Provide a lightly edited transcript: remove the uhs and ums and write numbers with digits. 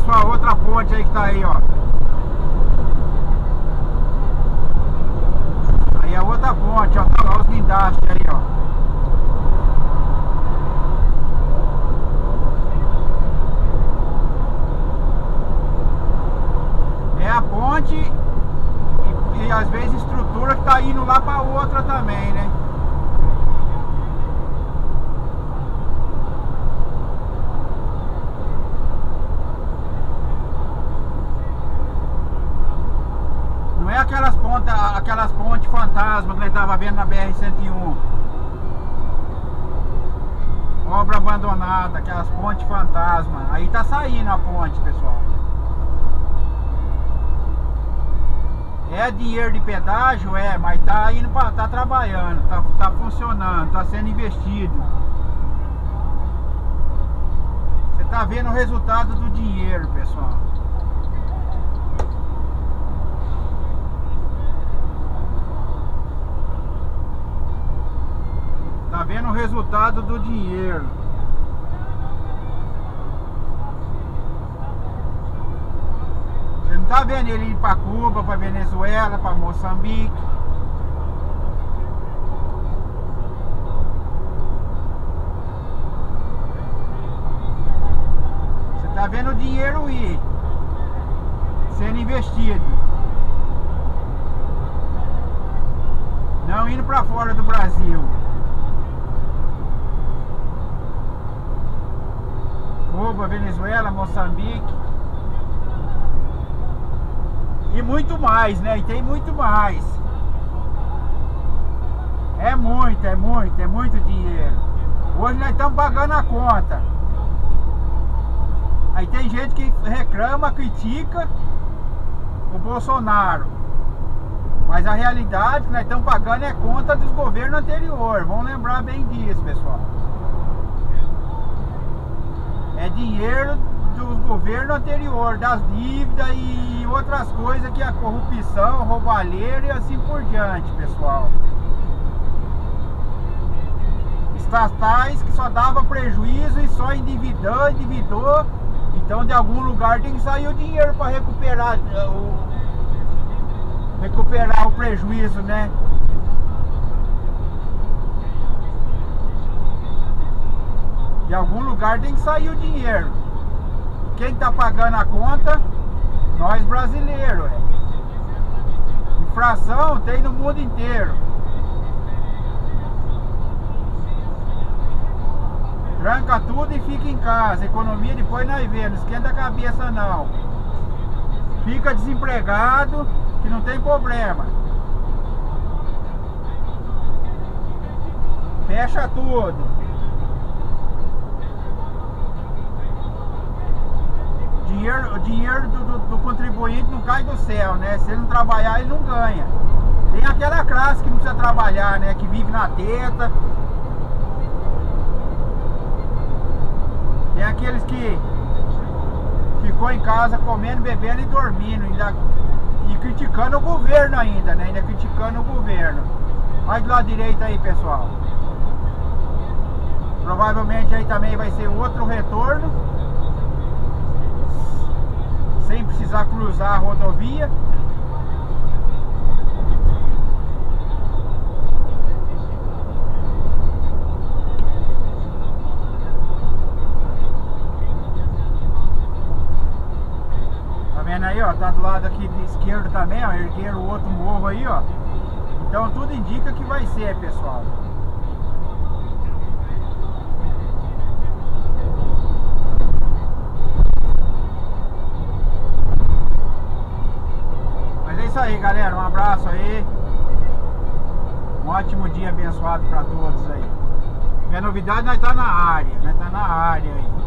pessoal, outra ponte aí que tá aí, ó. Aí é outra ponte, ó, tá lá os guindastes aí, ó. É a ponte e às vezes estrutura que tá indo lá pra outra também, né? Não é aquelas pontes fantasma que nós tava vendo na BR-101. Obra abandonada, aquelas pontes fantasma. Aí tá saindo a ponte, pessoal. É dinheiro de pedágio, mas tá indo pra, tá trabalhando, tá funcionando, tá sendo investido. Você tá vendo o resultado do dinheiro, pessoal. Tá vendo o resultado do dinheiro. Você não tá vendo ele ir pra Cuba, pra Venezuela, pra Moçambique. Você tá vendo o dinheiro ir sendo investido. Não indo pra fora do Brasil. Cuba, Venezuela, Moçambique. E muito mais, né? E tem muito mais. É muito dinheiro. Hoje nós estamos pagando a conta. Aí tem gente que reclama, critica o Bolsonaro. Mas a realidade que nós estamos pagando é conta dos governos anteriores. Vamos lembrar bem disso, pessoal. É dinheiro dos governos anteriores, das dívidas e outras coisas, que a corrupção, roubalheira e assim por diante, pessoal. Estatais que só dava prejuízo e só endividou. Então de algum lugar tem que sair o dinheiro para recuperar o prejuízo, né? De algum lugar tem que sair o dinheiro. Quem tá pagando a conta? Nós brasileiros. Inflação tem no mundo inteiro. Tranca tudo e fica em casa. Economia depois nós vemos. Não esquenta a cabeça não. Fica desempregado, que não tem problema. Fecha tudo. O dinheiro do contribuinte não cai do céu, né? Se ele não trabalhar, ele não ganha. Tem aquela classe que não precisa trabalhar, né? Que vive na teta. Tem aqueles que ficou em casa comendo, bebendo e dormindo. E criticando o governo ainda, né? Ainda criticando o governo. Vai do lado direito aí, pessoal. Provavelmente aí também vai ser outro retorno. Sem precisar cruzar a rodovia. Tá vendo aí, ó? Tá do lado aqui de esquerdo também, ó. Ergueram o outro morro aí, ó. Então tudo indica que vai ser, pessoal. Isso aí, galera, um abraço aí, um ótimo dia abençoado para todos aí. Minha novidade, nós tá na área aí.